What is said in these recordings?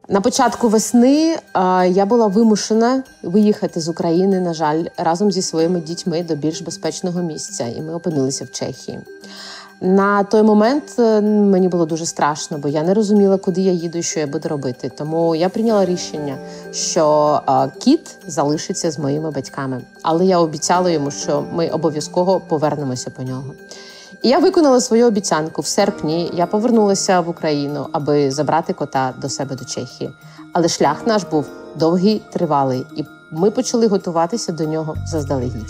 На початку весни я була вимушена виїхати з України, на жаль, разом зі своїми дітьми до більш безпечного місця, і ми опинилися в Чехії. На той момент мені було дуже страшно, бо я не розуміла, куди я їду і що я буду робити. Тому я прийняла рішення, що кіт залишиться з моїми батьками. Але я обіцяла йому, що ми обов'язково повернемося по нього. І я виконала свою обіцянку. В серпні я повернулася в Україну, аби забрати кота до себе до Чехії. Але шлях наш був довгий, тривалий, і ми почали готуватися до нього заздалегідь.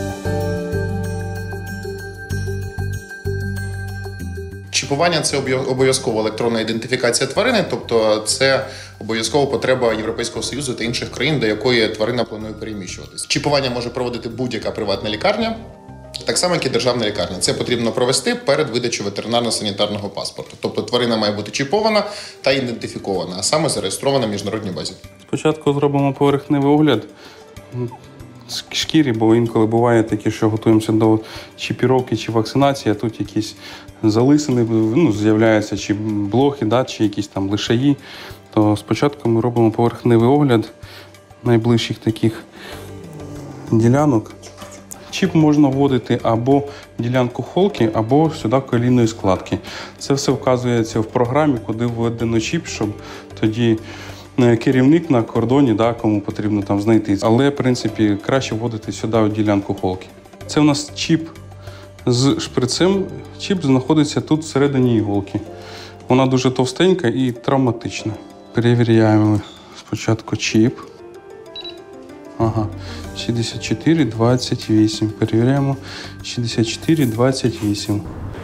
Чіпування – це обов'язкова електронна ідентифікація тварини, тобто це обов'язкова потреба Європейського Союзу та інших країн, до якої тварина планує переміщуватись. Чіпування може проводити будь-яка приватна лікарня, так само, як і державна лікарня. Це потрібно провести перед видачею ветеринарно-санітарного паспорту. Тобто тварина має бути чіпована та ідентифікована, а саме зареєстрована в міжнародній базі. Спочатку зробимо поверхневий огляд шкірі, бо інколи буває таке, що готуємося до чіпіровки чи вакцинації, а тут якісь залисини, з'являються чи блохи, чи якісь там лишаї. То спочатку ми робимо поверхневий огляд найближчих таких ділянок. Чіп можна вводити або в ділянку холки, або сюди колінної складки. Це все вказується в програмі, куди введено чіп, щоб тоді керівник на кордоні, кому потрібно там знайти. Але, в принципі, краще вводити сюди в ділянку холки. Це у нас чіп з шприцем. Чіп знаходиться тут всередині іголки. Вона дуже товстенька і травматична. Перевіряємо спочатку чіп. 64,28. Перевіряємо. 64,28.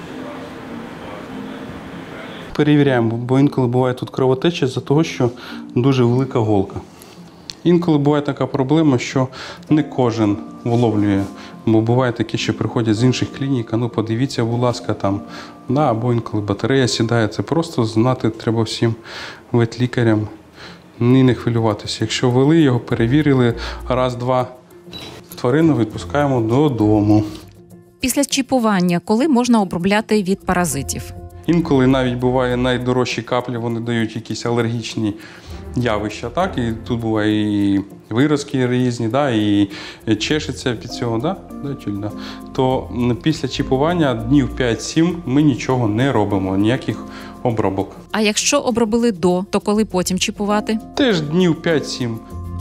Перевіряємо, бо інколи буває тут кровотеча з-за того, що дуже велика голка. Інколи буває така проблема, що не кожен вловлює, бо буває такі, що приходять з інших клінік, подивіться, будь ласка, там, або інколи батарея сідає. Це просто знати треба всім ветлікарям і не хвилюватися. Якщо ввели його, перевірили, раз-два, тварину відпускаємо додому. Після чіпування коли можна обробляти від паразитів? Інколи навіть буває найдорожчі каплі, вони дають якісь алергічні явища, так? І тут буває і виразки різні, і чешеться під цього, то після чіпування днів 5-7 ми нічого не робимо, ніяких обробок. А якщо обробили до, то коли потім чіпувати? Теж днів 5-7.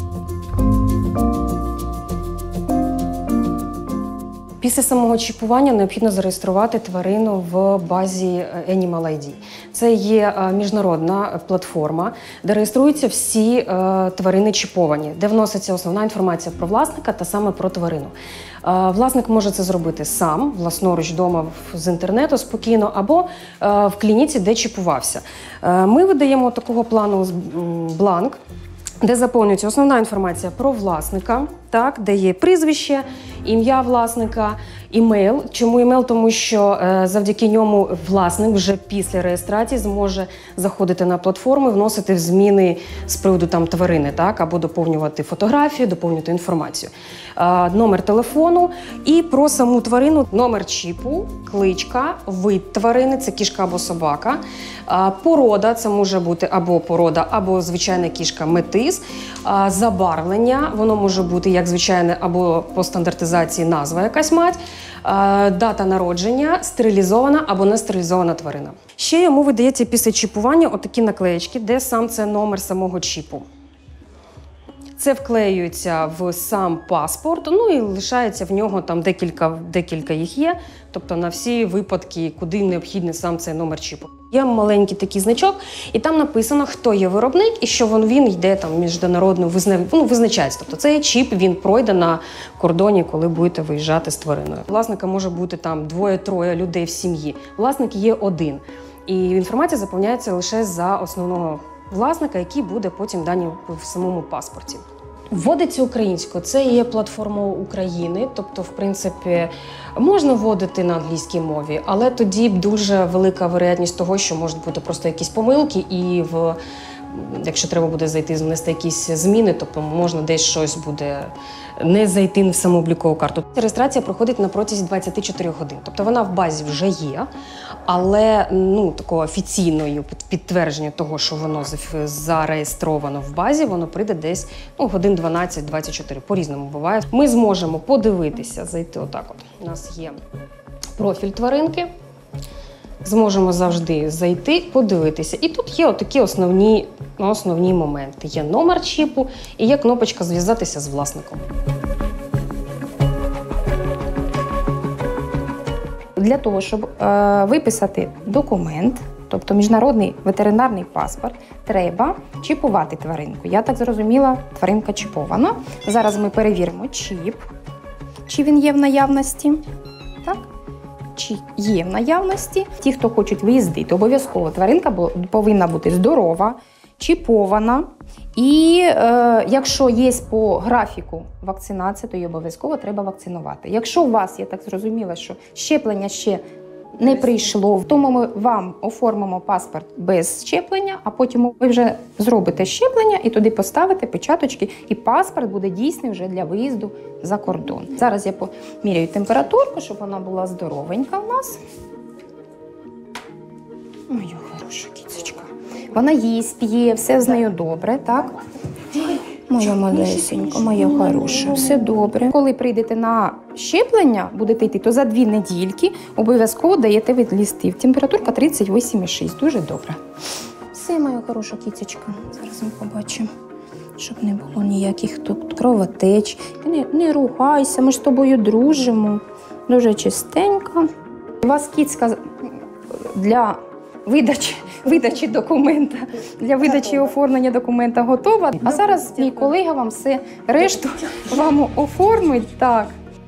Після самого чіпування необхідно зареєструвати тварину в базі Animal ID. Це є міжнародна платформа, де реєструються всі тварини чіповані, де вноситься основна інформація про власника та саме про тварину. Власник може це зробити сам, власноруч вдома з інтернету спокійно, або в клініці, де чіпувався. Ми видаємо такого плану бланк, де заповнюється основна інформація про власника, де є прізвище, ім'я власника, імейл. Чому імейл? Тому що завдяки ньому власник вже після реєстрації зможе заходити на платформу і вносити зміни з приводу тварини, або доповнювати фотографію, доповнювати інформацію. Номер телефону і про саму тварину, номер чіпу, кличка, вид тварини, це кішка або собака, порода, це може бути або порода, або звичайна кішка метис, забарвлення, воно може бути як звичайне, або по стандартизації назва якась мать, дата народження, стерилізована або не стерилізована тварина. Ще йому видається після чіпування отакі наклеєчки, де сам це номер самого чіпу. Це вклеюється в сам паспорт, і лишається в нього декілька їх є, тобто на всі випадки, куди необхідний сам цей номер чіпу. Є маленький такий значок, і там написано, хто є виробник і що він йде міжнародно, визначається. Тобто цей чіп, він пройде на кордоні, коли будете виїжджати з твариною. Власника може бути 2-3 людей в сім'ї. Власник є один. І інформація заповняється лише за основного власника, який буде потім дані в самому паспорті. Вводиться українською. Це є платформа України, тобто, в принципі, можна вводити на англійській мові, але тоді дуже велика вероятність того, що можуть бути просто якісь помилки, і в якщо треба буде зайти, внести якісь зміни, тобто можна десь щось буде не зайти в самооблікову карту. Реєстрація проходить на протязі 24 годин. Тобто вона в базі вже є, але такого офіційного підтвердження того, що воно зареєстровано в базі, воно прийде десь годин 12-24, по-різному буває. Ми зможемо подивитися, зайти отак от. У нас є профіль тваринки. Зможемо завжди зайти, подивитися. І тут є отакі основні моменти. Є номер чіпу і є кнопочка «Зв'язатися з власником». Для того, щоб виписати документ, тобто міжнародний ветеринарний паспорт, треба чіпувати тваринку. Я так зрозуміла, тваринка чіпована. Зараз ми перевіримо чіп, чи він є в наявності. Так? Чи є в наявності. Ті, хто хочуть виїздити, обов'язково тваринка повинна бути здорова, чіпована. І якщо є по графіку вакцинація, то її обов'язково треба вакцинувати. Якщо у вас, я так зрозуміла, що щеплення ще не прийшло, тому ми вам оформимо паспорт без щеплення, а потім ви вже зробите щеплення і туди поставите печаточки, і паспорт буде дійсний вже для виїзду за кордон. Зараз я поміряю температурку, щоб вона була здоровенька у нас. Моя хороша кіцечка. Вона їсть, п'є, все з нею добре, так? Моя малесенька, моя хороша, все добре. Коли прийдете на щеплення, будете йти, то за 2 недільки обов'язково даєте відлістив. Температурка 38,6, дуже добре. Все, моя хороша кіцечка, зараз ми побачимо, щоб не було ніяких тут кровотеч. Не ругайся, ми ж з тобою дружимо, дуже чистенька. У вас кіцька для видачі документа, для видачі і оформлення документа готова. А зараз мій колега вам все решту вам оформить. Так.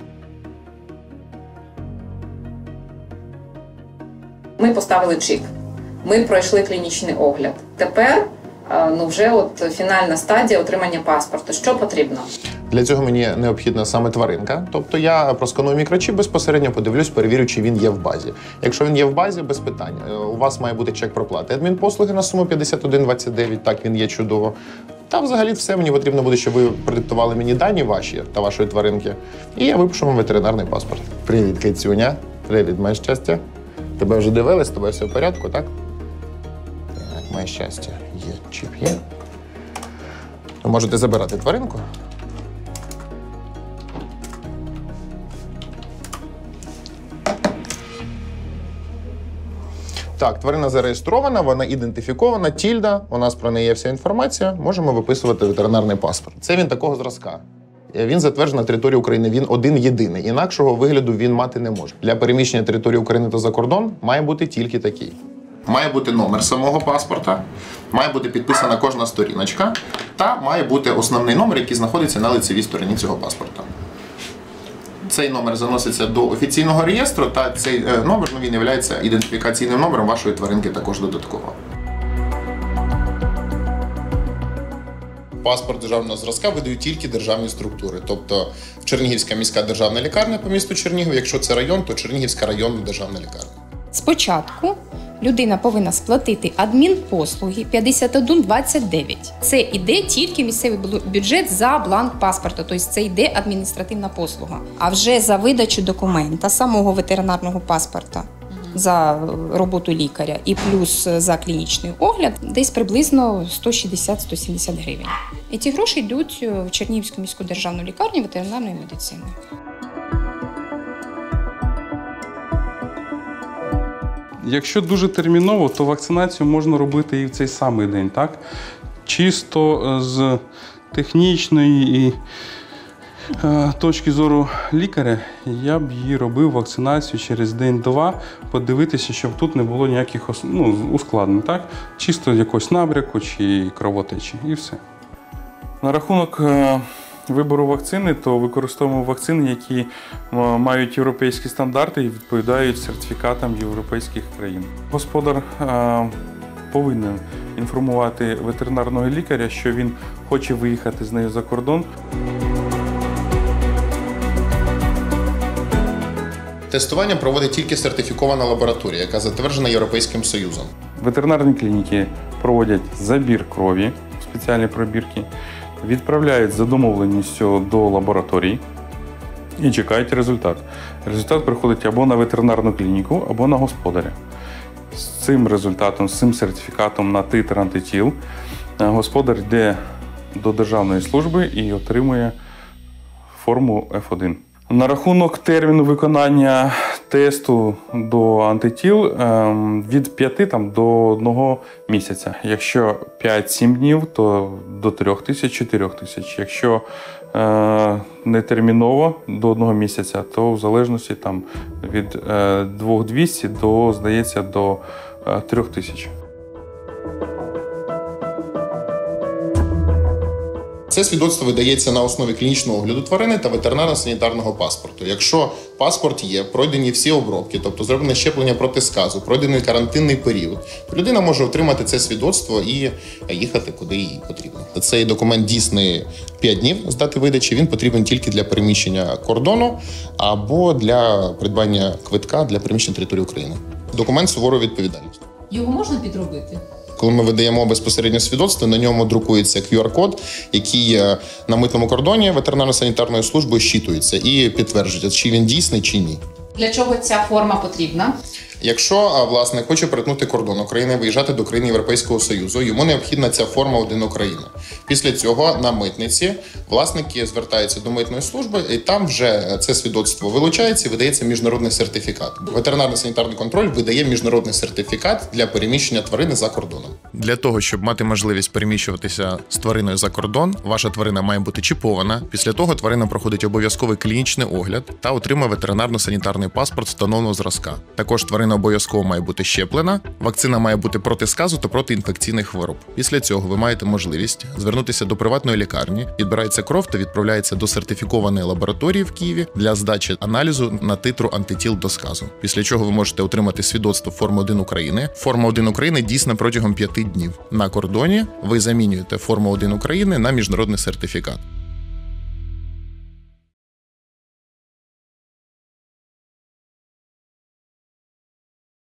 Ми поставили чіп, ми пройшли клінічний огляд. Тепер вже фінальна стадія отримання паспорту. Що потрібно? Для цього мені необхідна саме тваринка. Тобто я просканую мікрочіп, безпосередньо подивлюсь, перевірю, чи він є в базі. Якщо він є в базі, без питань. У вас має бути чек проплати адмінпослуги на суму 51,29, так, він є чудово. Та взагалі все мені потрібно буде, щоб ви продиктували мені дані ваші та вашої тваринки. І я випишу вам ветеринарний паспорт. Привіт, кицюня. Привіт, моє щастя. Тебе вже дивились, з тобою все в порядку, так? Так, моє щастя. Є, чіп є. Ви можете забирати тваринку. Так, тварина зареєстрована, вона ідентифікована, тільда, у нас про неї є вся інформація, можемо виписувати ветеринарний паспорт. Це він такого зразка. Він затверджений на території України, він один-єдиний. Інакшого вигляду він мати не може. Для переміщення території України та за кордон має бути тільки такий. Має бути номер самого паспорта, має бути підписана кожна сторіночка, та має бути основний номер, який знаходиться на лицевій стороні цього паспорта. Цей номер заноситься до офіційного реєстру, та цей номер він є ідентифікаційним номером вашої тваринки також додатково. Паспорт державного зразка видають тільки державні структури. Тобто Чернігівська міська державна лікарня по місту Чернігів, якщо це район, то Чернігівська районна державна лікарня. Спочатку людина повинна сплатити адмінпослуги 51,29. Це йде тільки місцевий бюджет за бланк паспорта, тобто це йде адміністративна послуга. А вже за видачу документа, самого ветеринарного паспорта, за роботу лікаря і плюс за клінічний огляд, десь приблизно 160-170 гривень. І ці гроші йдуть в Чернігівську міську державну лікарню ветеринарної медицини. Якщо дуже терміново, то вакцинацію можна робити і в цей самий день, так? Чисто з технічної і точки зору лікаря, я б її робив вакцинацію через день-два, подивитися, щоб тут не було ніяких ускладнень, так? Чисто якогось набряку чи кровотечі, і все. На рахунок вибору вакцини, то використовуємо вакцини, які мають європейські стандарти і відповідають сертифікатам європейських країн. Господар повинен інформувати ветеринарного лікаря, що він хоче виїхати з нею за кордон. Тестування проводить тільки сертифікована лабораторія, яка затверджена Європейським Союзом. Ветеринарні клініки проводять забір крові, спеціальні пробірки, відправляють за домовленістю до лабораторій і чекають результат. Результат приходить або на ветеринарну клініку, або на господаря. З цим результатом, з цим сертифікатом на титр антитіл господар йде до державної служби і отримує форму F1. На рахунок терміну виконання тесту до антитіл від 5 до 1 місяця. Якщо 5-7 днів, то до 3000-4000. Якщо не терміново до 1 місяця, то в залежності від 2200 до, здається, до 3000. Це свідоцтво видається на основі клінічного огляду тварини та ветеринарно-санітарного паспорту. Якщо паспорт є, пройдені всі обробки, тобто зроблене щеплення проти сказу, пройдений карантинний період, то людина може отримати це свідоцтво і їхати, куди їй потрібно. Цей документ дійсний 5 днів з дати видачі, він потрібен тільки для переміщення кордону або для придбання квитка для переміщення території України. Документ з суворою відповідальністю. Його можна підробити? Коли ми видаємо безпосередньо свідоцтво, на ньому друкується QR-код, який на митному кордоні ветеринарно-санітарною службою щитується і підтверджується, чи він дійсний, чи ні. Для чого ця форма потрібна? Якщо власник хоче перетнути кордон України, виїжджати до країни Європейського Союзу, йому необхідна ця форма «1 Україна». Після цього на митниці власники звертаються до митної служби, і там вже це свідоцтво вилучається і видається міжнародний сертифікат. Ветеринарно-санітарний контроль видає міжнародний сертифікат для переміщення тварини за кордоном. Для того, щоб мати можливість переміщуватися з твариною за кордон, ваша тварина має бути чіпована. Після того тварина проходить обов'язковий клінічний огляд та отримує ветеринарно-санітарний паспорт встановленого зразка. Також тварина обов'язково має бути щеплена, вакцина має бути проти сказу та проти інфекційних хвороб. Після цього ви маєте можливість звернутися до приватної лікарні, відбирається кров та відправляється до сертифікованої лабораторії в Києві для здачі аналізу на титру антитіл до сказу. Після чого ви можете отримати свідоцтво форми 1 України. Форма 1 України дійсна протягом 5 днів. На кордоні ви замінюєте форму 1 України на міжнародний сертифікат.